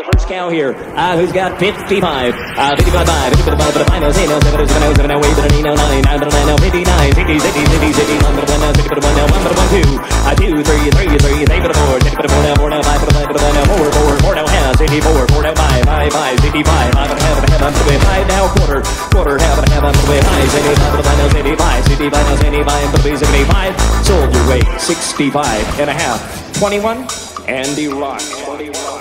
the first cow here. Who's got 55? 55 by 55, but I know, say no, 7, 7, 7, 8, 9, 9, 9, 59, 50, 60, 60, 60, 1, 1, 1, 1, 1, 2, 3, 3, 3, 8, 4, 4, now 4, now 5, 5, now 4, 4, 4, now half, 54, 4, now 5, 5, 5, 55, 5 and a half, 5 now quarter, quarter, half and a half, 5, 75, now 75, 65, now 75, 75, sold your weight, 65 and a half, 21, Andy Rock.